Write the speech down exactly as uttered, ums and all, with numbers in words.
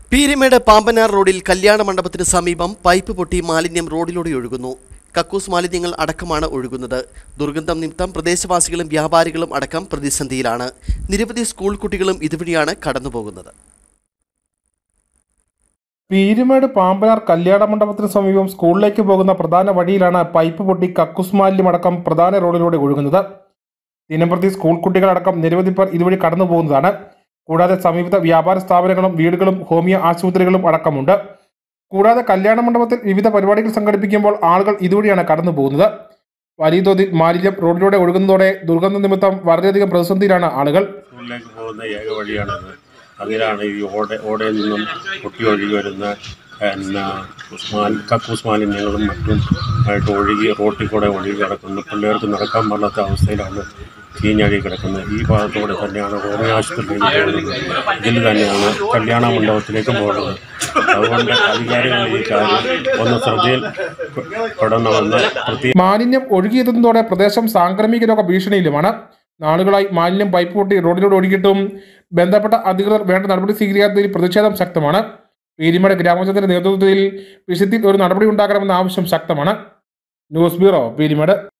പീരിമേട് പാമ്പനാർ റോഡിൽ കല്യാണ മണ്ഡപത്തിന് സമീപം പൈപ്പ് പൊട്ടി മാലിന്യം റോഡിലൂടെ ഒഴുകുന്നു. കക്കൂസ് മാലിന്യങ്ങൾ അടക്കമാണ് ഒഴുകുന്നത്. ദുർഗന്ധം നിമിത്തം പ്രദേശവാസികളും വ്യാപാരികളും അടക്കം പ്രതിസന്ധിയിലാണ്. നിരവധി സ്കൂൾ കുട്ടികളും ഇതുവഴിയാണ് കടന്നുപോകുന്നത്. പീരിമേട് പാമ്പനാർ കല്യാണ മണ്ഡപത്തിന് സമീപം സ്കൂളിലേക്ക് പോകുന്ന പ്രധാന വഴിയിലാണ് പൈപ്പ് പൊട്ടി കക്കൂസ് മാലിന്യം അടക്കം പ്രധാന റോഡിലൂടെ ഒഴുകുന്നത്. ദിനംപ്രതി സ്കൂൾ കുട്ടികളടക്കം നിരവധി പേർ ഇതുവഴി കടന്നു പോകുന്നതാണ്. കൂടാതെ സമീപത്ത വ്യാപാര സ്ഥാപനങ്ങളും വീടുകളും ഹോമിയോ ആശുപത്രികളും അടക്കമുണ്ട്. കൂടാതെ കല്യാണ മണ്ഡപത്തിൽ വിവിധ പരിപാടികൾ സംഘടിപ്പിക്കുമ്പോൾ ആളുകൾ ഇതുവഴിയാണ് കടന്നു പോകുന്നത്. വലിയ തോതിൽ മാലിന്യം റോഡിലൂടെ ഒഴുകുന്നതോടെ ദുർഗന്ധ നിമിത്തം വളരെയധികം പ്രതിസന്ധിയിലാണ് ആളുകൾ. സ്കൂളിലേക്ക് പോകുന്ന ഏക വഴിയാണത്. അതിലാണ് ഈ ഓട ഓടയിൽ നിന്നും പൊട്ടി ഒഴുകി വരുന്ന പിന്നെ കക്കൂസ് മാലിന്യങ്ങളും മറ്റും ആയിട്ട് ഒഴുകി റോട്ടിൽ കൂടെ ഒഴുകി കിടക്കുന്നു. പിള്ളേർക്ക് നടക്കാൻ പാടാത്ത അവസ്ഥയിലാണ് ചീഞ്ഞഴി കിടക്കുന്നത്. ഈ ഭാഗത്തൂടെ തന്നെയാണ് ഹോമിയോ ആശുപത്രിയിലേക്ക് പോകുന്നത്. ഇതിൽ തന്നെയാണ് കല്യാണ മണ്ഡപത്തിലേക്ക് പോകുന്നത്. അതുകൊണ്ട് അധികാരികൾ ഈ കാര്യം ഒന്ന് ശ്രദ്ധയിൽ പെടണമെന്ന് പ്രത്യേക. മാലിന്യം ഒഴുകിയെത്തുന്നതോടെ പ്രദേശം സാംക്രമിക രോഗ ഭീഷണിയിലുമാണ്. നാളുകളായി മാലിന്യം പൈപ്പ് പൊട്ടി റോഡിലൂടെ ഒഴുകിയിട്ടും ബന്ധപ്പെട്ട അധികൃതർ വേണ്ട നടപടി സ്വീകരിക്കാത്തതിൽ പ്രതിഷേധം ശക്തമാണ്. പീരിമേട് ഗ്രാമപഞ്ചായത്തിന്റെ നേതൃത്വത്തിൽ വിഷയത്തിൽ ഒരു നടപടി ഉണ്ടാകണമെന്ന ആവശ്യം ശക്തമാണ്. News bureau, Peermade.